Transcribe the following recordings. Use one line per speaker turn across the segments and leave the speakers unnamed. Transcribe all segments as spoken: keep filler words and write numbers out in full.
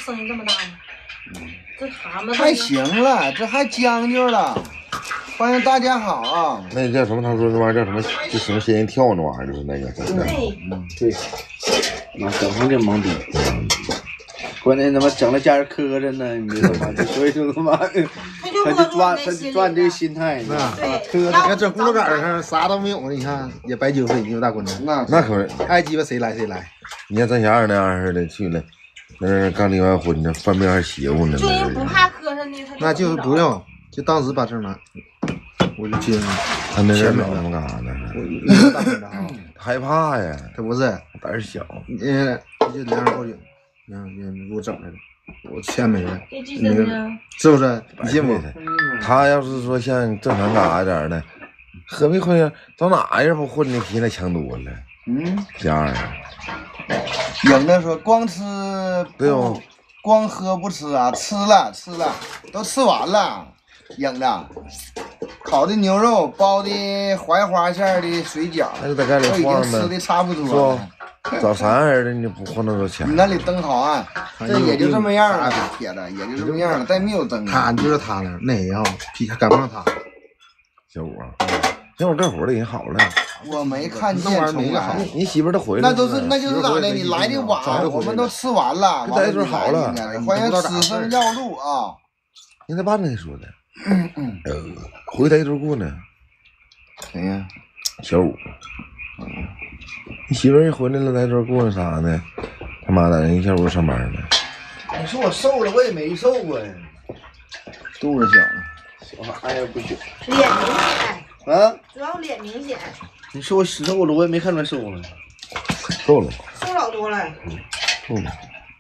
声音这么大吗？嗯，这蛤蟆
还行了，这还将就了。欢迎大家好啊！
那叫什么？他说这玩意儿叫什么？就什么仙人跳那玩意儿，就是那个。
对，
嗯，对，那整上就懵逼。关键他妈整了家人磕碜呢，你知道吗？所以说他妈，他就赚，他就赚这个心态。
对，
你看这葫芦杆上啥都没有，你看也白交费，你有大滚子。
那那可是，
爱鸡巴谁来谁来。
你看咱家那样似的去了，那是刚离完婚呢，犯病还邪乎呢。
就因为不怕磕碜的，他
那就不用，就当时把证拿，我就接。
他那人老他妈干啥呢？害怕呀，
他不是
胆儿小。
你就连上报警，你看你给我整来了，我钱没了，
给记身呢，
是不是？你信不？
他要是说像正常干啥点的，何必混呀？到哪样不混的比那强多了？
嗯，
这样啊。
有的说光吃
对哦，
光喝不吃啊，吃了吃了，都吃完了。影的，烤的牛肉，包的槐花馅的水饺，
那就在家里
都已经
晃
吃的差不多了。
找啥人的你不换那么多钱？
你那里灯好暗，这也就这么样了，铁子也就这么样了，再没有灯。他就是他了，那也要比赶不上他。
小五啊，小五干活的人好了。
我没看见重来，
你媳妇都回来了。
那都是那就是咋的？你来的晚，我们都吃完了，
待会好了。
欢迎此生要路啊！
你咋办呢？说的。
嗯嗯。
呃，回来一周过呢。
谁呀？
小五。嗯。你媳妇儿回来了，来这过那啥呢？他妈在人小屋上班呢。
你说我瘦了，我也没瘦啊，肚子小了。
小孩也不行。
脸明显。
啊？
主要脸明显。
你说我瘦了，我也没看出来瘦了。
瘦了。
瘦老多了。
嗯，瘦了。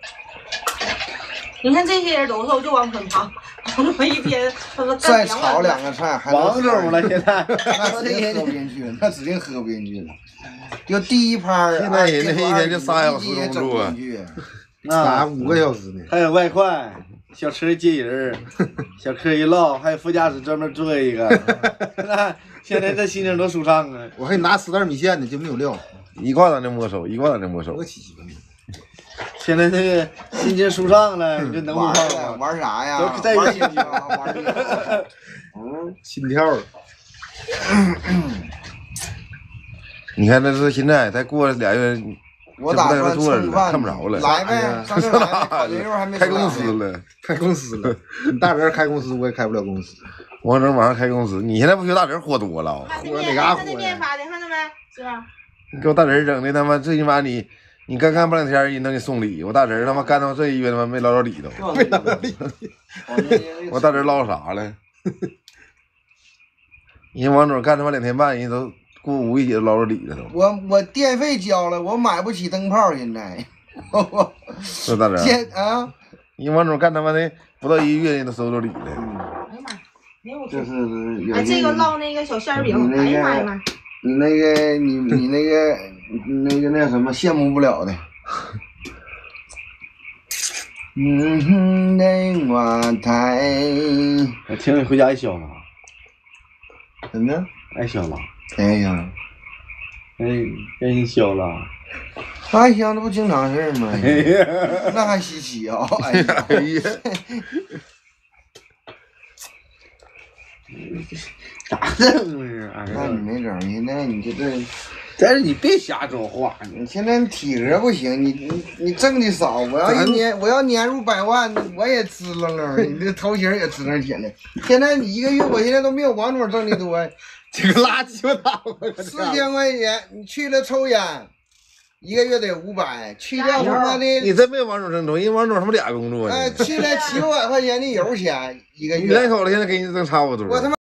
你看这些人都瘦，就王坤胖。我一天他说
再炒两个菜，还
王总了，现在
那指定喝不进去了，那指定喝不进去了。就第一盘，
现在人家一天就仨小时
也整不进去，
那
五个小时呢。
还有外快，小车接人，小客一唠，还有副驾驶专门坐一个。那现在这心情多舒畅啊！
我还拿十袋米线呢，就没有料，
一挂咱就没收，一挂咱就没收。
我起鸡巴！
现在这个心情舒畅了，你这能不
玩
吗？
玩啥呀？
都在
玩心跳，玩心跳。嗯，心跳。
你看，那是现在再过俩月，
我打算蹭饭，
看不着了。
来呗，上这来呗。烤牛肉还没
开公司了，
开公司了。你大人开公司，我也开不了公司。
王整马上开公司，你现在不学大人活多了？
活哪嘎活呀？那面发的，看到没？是吧？
你给我大人整的他妈最起码你。你刚干不两天，人能给送礼。我大侄他妈干到这一月他妈没捞着礼都，没捞着礼。我大侄捞啥了？人王总干他妈两天半，人都过五一节捞着礼了都。
我我电费交了，我买不起灯泡现在。我
这大侄
啊，
人王总干他妈的不到一个月，人都收着礼了。
哎呀妈！没有
这是
哎，这个烙那个小馅饼，哎呀妈呀妈！
你那个你你那个。那个那什么羡慕不了的，嗯哼，那瓦台，
我听你回家爱笑了，
怎么的？
爱笑了，
哎呀，
哎，让你笑了，
爱笑那不经常事吗？哎呀，那还稀奇啊！哎呀，哎呀，
咋整啊？
那你没整，现在你这这。
但是你别瞎说话，
你现在体格不行，你你你挣的少，我要一年我要年入百万，我也滋楞楞，你这头型也滋楞起来。现在你一个月，我现在都没有王总挣的多，这个垃圾我打四千块钱，你去了抽烟，一个月得五百，去掉他妈的，
你真没有王总挣多，人王总他妈俩工作呢。
哎，去了七八百块钱的油钱一个月，
你两口子现在给你挣差不多。
我他妈。